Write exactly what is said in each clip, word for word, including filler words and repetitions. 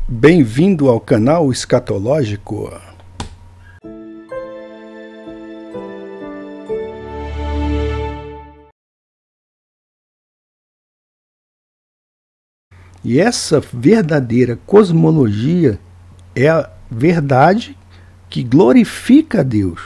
Bem-vindo ao canal Escatológico. E essa verdadeira cosmologia é a verdade que glorifica a Deus.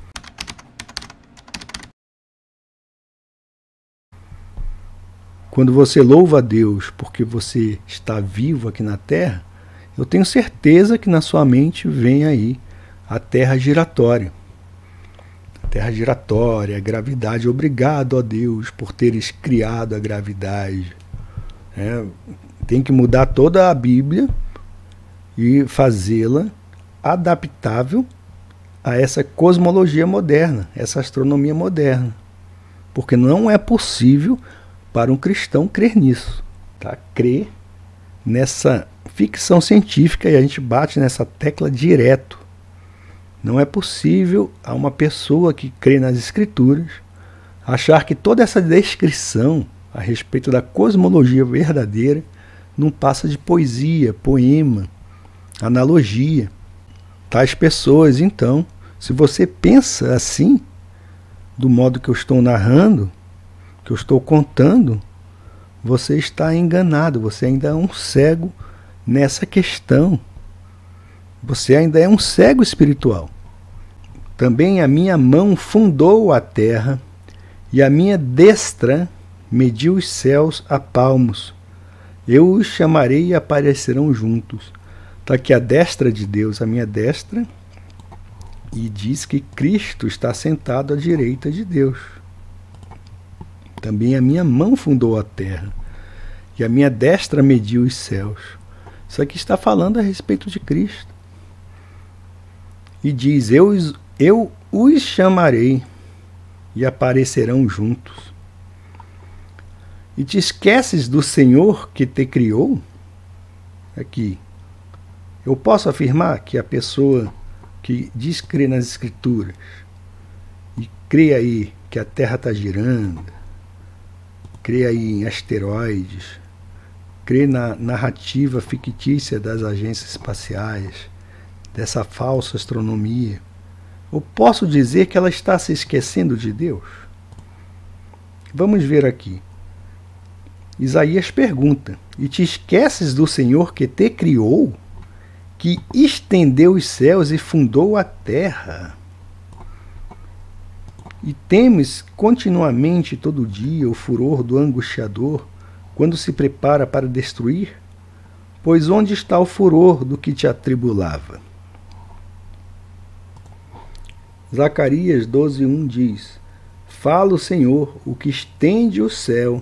Quando você louva a Deus porque você está vivo aqui na Terra, eu tenho certeza que na sua mente vem aí a Terra giratória. A Terra giratória, a gravidade. Obrigado a Deus por teres criado a gravidade. É, tem que mudar toda a Bíblia e fazê-la adaptável a essa cosmologia moderna, essa astronomia moderna. Porque não é possível para um cristão crer nisso, tá? Crer nessa ficção científica, e a gente bate nessa tecla direto. Não é possível a uma pessoa que crê nas Escrituras achar que toda essa descrição a respeito da cosmologia verdadeira não passa de poesia, poema, analogia. Tais pessoas, então, se você pensa assim, do modo que eu estou narrando, que eu estou contando, você está enganado, você ainda é um cego nessa questão. Você ainda é um cego espiritual. Também a minha mão fundou a terra, e a minha destra mediu os céus a palmos. Eu os chamarei e aparecerão juntos. Está aqui a destra de Deus, a minha destra, e diz que Cristo está sentado à direita de Deus. Também a minha mão fundou a terra, e a minha destra mediu os céus. Isso aqui está falando a respeito de Cristo. E diz, eu, eu os chamarei e aparecerão juntos. E te esqueces do Senhor que te criou? Aqui, eu posso afirmar que a pessoa que diz crer nas Escrituras e crê aí que a Terra está girando, crê aí em asteroides, crê na narrativa fictícia das agências espaciais, dessa falsa astronomia, eu posso dizer que ela está se esquecendo de Deus? Vamos ver aqui. Isaías pergunta, e te esqueces do Senhor que te criou, que estendeu os céus e fundou a terra? E temes continuamente todo dia o furor do angustiador, quando se prepara para destruir? Pois onde está o furor do que te atribulava? Zacarias doze, um diz, fala o Senhor, o que estende o céu,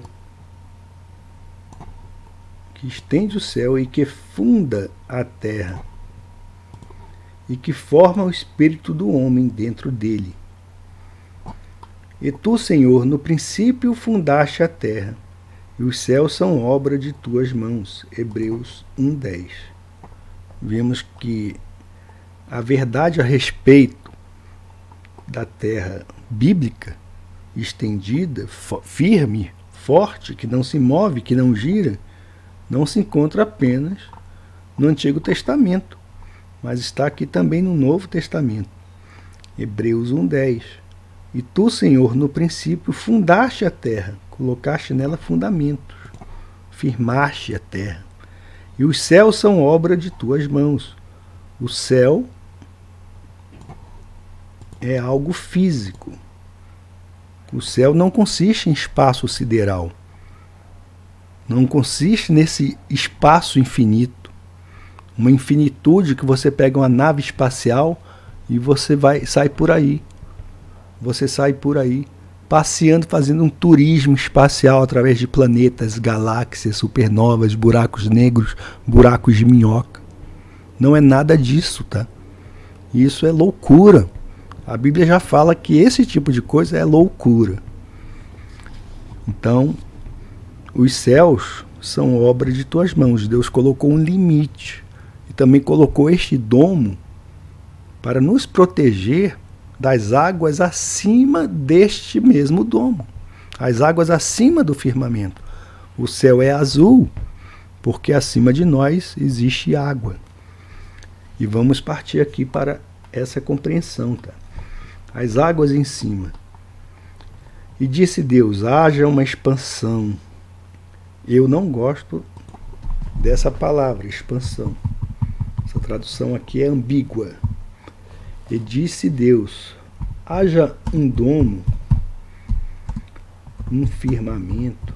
que estende o céu e que funda a terra, e que forma o espírito do homem dentro dele. E tu, Senhor, no princípio fundaste a terra, e os céus são obra de tuas mãos. Hebreus um, dez. Vemos que a verdade a respeito da terra bíblica, estendida, firme, forte, que não se move, que não gira, não se encontra apenas no Antigo Testamento, mas está aqui também no Novo Testamento. Hebreus um, dez. E tu, Senhor, no princípio fundaste a terra, colocaste nela fundamentos, firmaste a terra. E os céus são obra de tuas mãos. O céu é algo físico. O céu não consiste em espaço sideral. Não consiste nesse espaço infinito. Uma infinitude que você pega uma nave espacial e você vai, sai por aí. Você sai por aí, passeando, fazendo um turismo espacial através de planetas, galáxias, supernovas, buracos negros, buracos de minhoca. Não é nada disso, tá? Isso é loucura. A Bíblia já fala que esse tipo de coisa é loucura. Então, os céus são obra de tuas mãos. Deus colocou um limite. E também colocou este domo para nos proteger das águas acima deste mesmo domo. As águas acima do firmamento. O céu é azul, porque acima de nós existe água. E vamos partir aqui para essa compreensão, tá? As águas em cima. E disse Deus, haja uma expansão. Eu não gosto dessa palavra, expansão. Essa tradução aqui é ambígua. E disse Deus, haja um domo, um firmamento,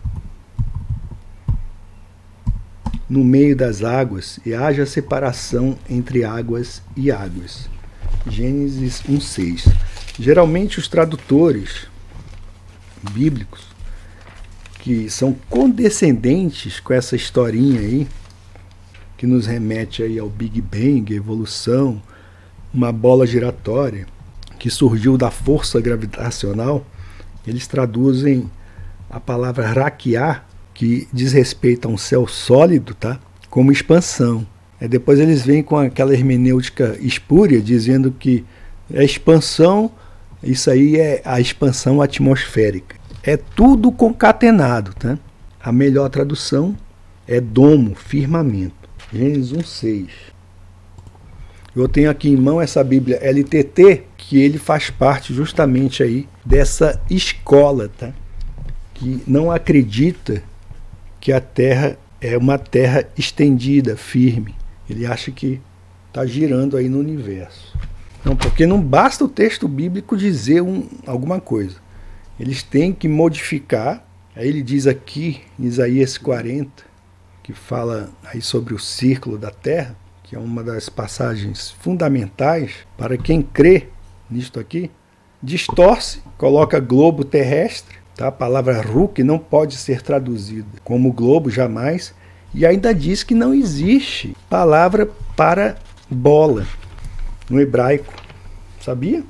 no meio das águas, e haja separação entre águas e águas. Gênesis um, seis. Geralmente os tradutores bíblicos, que são condescendentes com essa historinha aí, que nos remete aí ao Big Bang, evolução, uma bola giratória, que surgiu da força gravitacional, eles traduzem a palavra raquiar, que diz respeito a um céu sólido, tá? Como expansão. Aí depois eles vêm com aquela hermenêutica espúria, dizendo que a expansão, isso aí é a expansão atmosférica. É tudo concatenado, tá? A melhor tradução é domo, firmamento. Gênesis um, seis. Eu tenho aqui em mão essa Bíblia L T T, que ele faz parte justamente aí dessa escola, tá? Que não acredita que a Terra é uma terra estendida, firme. Ele acha que está girando aí no universo. Não, porque não basta o texto bíblico dizer um, alguma coisa. Eles têm que modificar. Aí ele diz aqui, em Isaías quarenta, que fala aí sobre o círculo da Terra, que é uma das passagens fundamentais para quem crê nisto aqui, distorce, coloca globo terrestre. Tá? A palavra Ruk não pode ser traduzida como globo jamais, e ainda diz que não existe palavra para bola no hebraico. Sabia?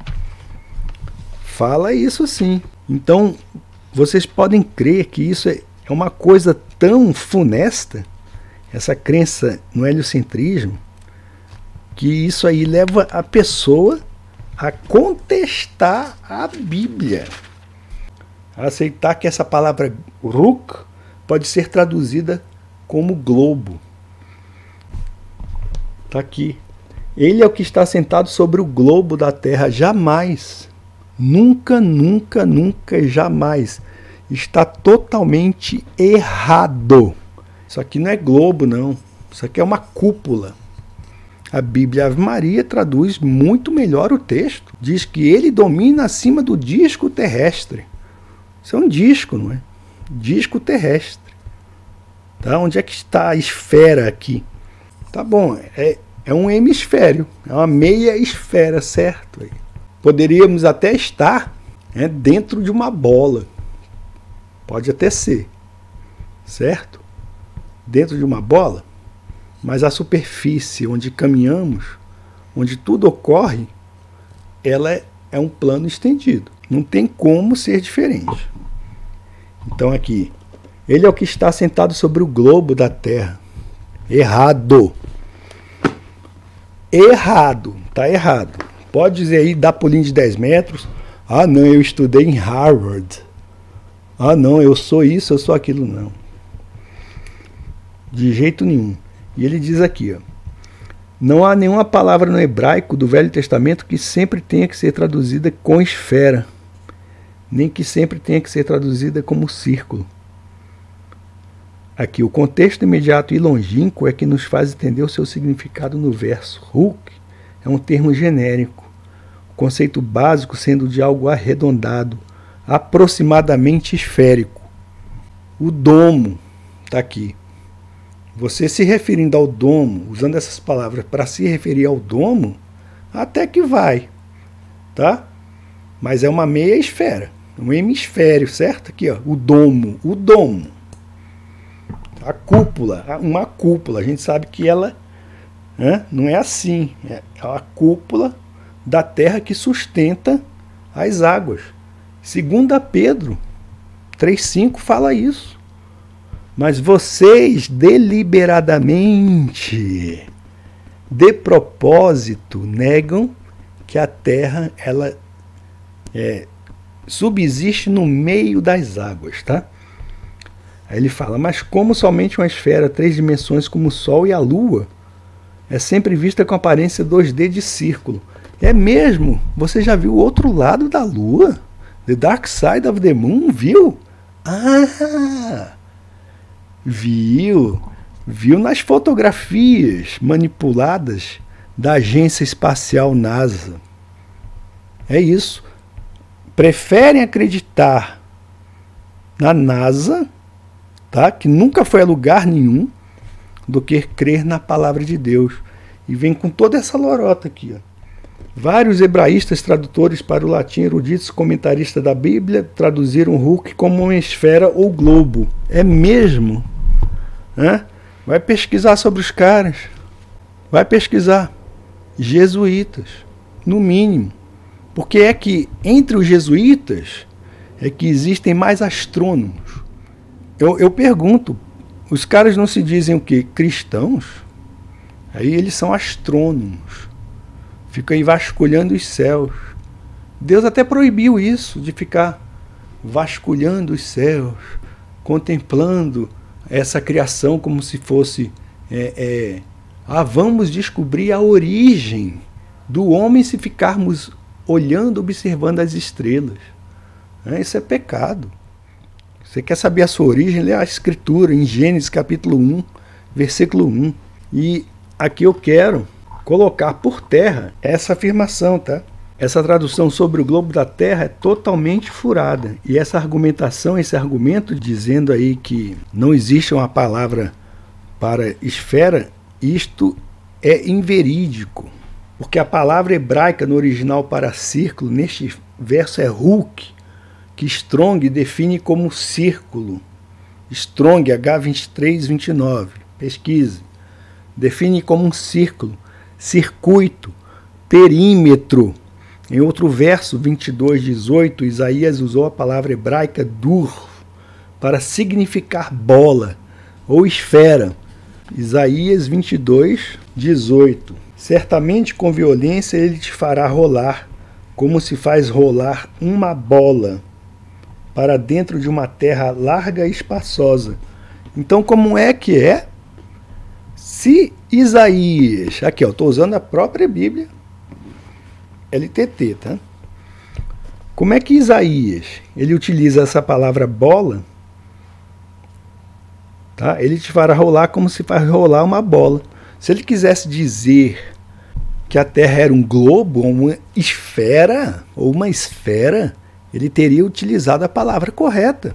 Fala isso sim. Então, vocês podem crer que isso é uma coisa tão funesta, essa crença no heliocentrismo, que isso aí leva a pessoa a contestar a Bíblia. Aceitar que essa palavra Ruk pode ser traduzida como globo. Está aqui. Ele é o que está sentado sobre o globo da Terra. Jamais, nunca, nunca, nunca, jamais. Está totalmente errado. Isso aqui não é globo, não. Isso aqui é uma cúpula. A Bíblia Ave Maria traduz muito melhor o texto. Diz que ele domina acima do disco terrestre. Isso é um disco, não é? Disco terrestre. Tá? Onde é que está a esfera aqui? Tá bom, é, é um hemisfério, é uma meia esfera, certo? Poderíamos até estar, né, dentro de uma bola. Pode até ser, certo? Dentro de uma bola, mas a superfície onde caminhamos, onde tudo ocorre, ela é, é um plano estendido. Não tem como ser diferente. Então aqui, ele é o que está sentado sobre o globo da Terra. Errado. Errado. Está errado. Pode dizer aí, dá pulinho de dez metros. Ah, não, eu estudei em Harvard. Ah, não, eu sou isso, eu sou aquilo. Não. De jeito nenhum. E ele diz aqui, ó, não há nenhuma palavra no hebraico do Velho Testamento que sempre tenha que ser traduzida com esfera, nem que sempre tenha que ser traduzida como círculo. Aqui, o contexto imediato e longínquo é que nos faz entender o seu significado no verso. Ruk é um termo genérico, o conceito básico sendo de algo arredondado, aproximadamente esférico. O domo está aqui. Você se referindo ao domo, usando essas palavras para se referir ao domo, até que vai, tá? Mas é uma meia esfera, um hemisfério, certo? Aqui, ó, o domo, o domo. A cúpula, uma cúpula, a gente sabe que ela, né, não é assim, é a cúpula da terra que sustenta as águas. Segunda Pedro três, cinco fala isso. Mas vocês deliberadamente, de propósito, negam que a terra ela é, subsiste no meio das águas, tá? Aí ele fala, mas como somente uma esfera, três dimensões como o Sol e a Lua, é sempre vista com aparência dois D de círculo. É mesmo? Você já viu o outro lado da Lua? The Dark Side of the Moon, viu? Ah! Viu? Viu nas fotografias manipuladas da Agência Espacial NASA. É isso. Preferem acreditar na NASA, tá? Que nunca foi a lugar nenhum, do que crer na palavra de Deus. E vem com toda essa lorota aqui, ó. Vários hebraístas tradutores para o latim, eruditos comentaristas da Bíblia, traduziram Hulk como uma esfera ou globo. É mesmo? Hã? Vai pesquisar sobre os caras. Vai pesquisar. Jesuítas, no mínimo. Porque é que entre os jesuítas é que existem mais astrônomos. Eu, eu pergunto, os caras não se dizem o quê? Cristãos? Aí eles são astrônomos. Ficam aí vasculhando os céus. Deus até proibiu isso, de ficar vasculhando os céus, contemplando essa criação como se fosse... É, é, ah, vamos descobrir a origem do homem se ficarmos olhando, observando as estrelas. É, isso é pecado. Você quer saber a sua origem? Lê a Escritura em Gênesis capítulo um, versículo um. E aqui eu quero colocar por terra essa afirmação, tá? Essa tradução sobre o globo da Terra é totalmente furada. E essa argumentação, esse argumento dizendo aí que não existe uma palavra para esfera, isto é inverídico. Porque a palavra hebraica no original para círculo, neste verso é Hulk, que Strong define como círculo. Strong, H vinte e três, vinte e nove, pesquise. Define como um círculo, circuito, perímetro. Em outro verso, vinte e dois, dezoito, Isaías usou a palavra hebraica dur para significar bola ou esfera. Isaías vinte e dois, dezoito. Certamente com violência ele te fará rolar, como se faz rolar uma bola para dentro de uma terra larga e espaçosa. Então, como é que é? Se Isaías, aqui eu estou usando a própria Bíblia, L T T, tá? Como é que Isaías, ele utiliza essa palavra bola, tá? Ele te fará rolar como se faz rolar uma bola. Se ele quisesse dizer que a Terra era um globo, ou uma esfera, ou uma esfera, ele teria utilizado a palavra correta.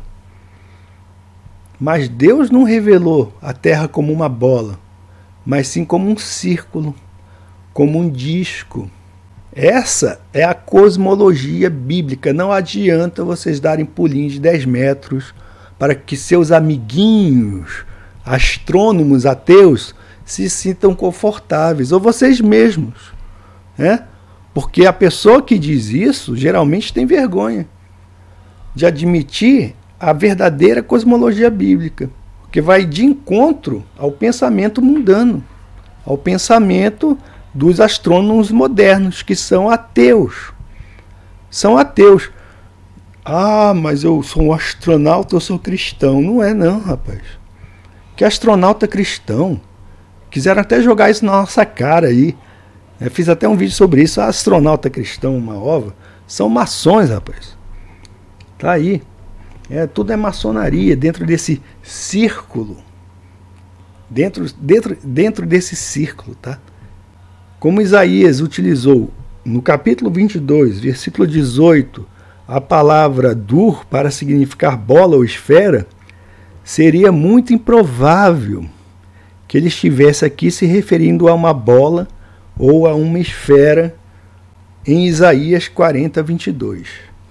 Mas Deus não revelou a Terra como uma bola, mas sim como um círculo, como um disco. Essa é a cosmologia bíblica. Não adianta vocês darem pulinhos de dez metros para que seus amiguinhos, astrônomos ateus, se sintam confortáveis, ou vocês mesmos, né? Porque a pessoa que diz isso geralmente tem vergonha de admitir a verdadeira cosmologia bíblica, porque vai de encontro ao pensamento mundano, ao pensamento dos astrônomos modernos, que são ateus. São ateus. Ah, mas eu sou um astronauta, eu sou cristão. Não é não, rapaz. Que astronauta cristão? Quiseram até jogar isso na nossa cara aí. Eu fiz até um vídeo sobre isso. Astronauta cristão, uma ova. São maçons, rapaz. Tá aí. É, tudo é maçonaria dentro desse círculo. Dentro, dentro, dentro desse círculo, tá? Como Isaías utilizou no capítulo vinte e dois, versículo dezoito, a palavra dur para significar bola ou esfera, seria muito improvável que ele estivesse aqui se referindo a uma bola ou a uma esfera em Isaías quarenta, vinte e dois.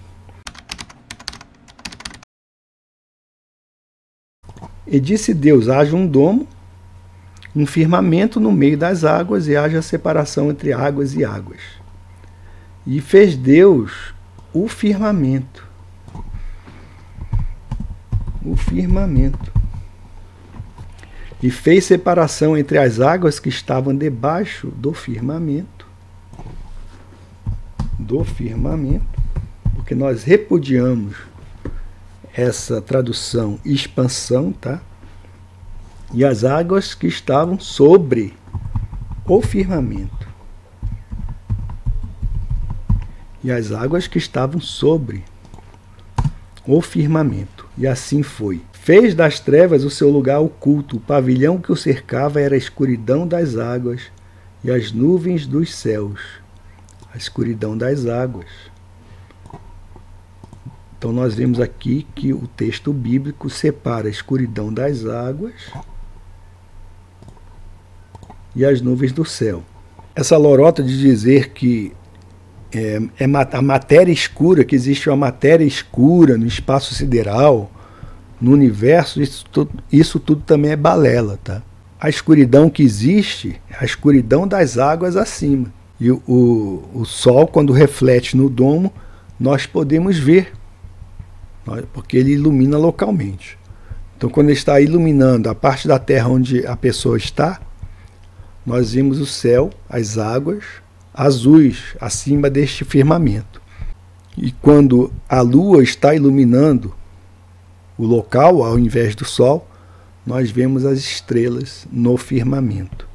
E disse Deus, haja um domo, um firmamento no meio das águas, e haja separação entre águas e águas. E fez Deus o firmamento. O firmamento. E fez separação entre as águas que estavam debaixo do firmamento. Do firmamento. Porque nós repudiamos essa tradução expansão, tá? E as águas que estavam sobre o firmamento. E as águas que estavam sobre o firmamento. E assim foi. Fez das trevas o seu lugar oculto, o pavilhão que o cercava era a escuridão das águas e as nuvens dos céus. A escuridão das águas. Então nós vemos aqui que o texto bíblico separa a escuridão das águas e as nuvens do céu. Essa lorota de dizer que é, é a matéria escura, que existe uma matéria escura no espaço sideral, no universo, isso tudo, isso tudo também é balela, tá? A escuridão que existe é a escuridão das águas acima. E o, o, o sol, quando reflete no domo, nós podemos ver, porque ele ilumina localmente. Então, quando ele está iluminando a parte da terra onde a pessoa está, nós vimos o céu, as águas azuis acima deste firmamento. E quando a lua está iluminando o local, ao invés do sol, nós vemos as estrelas no firmamento.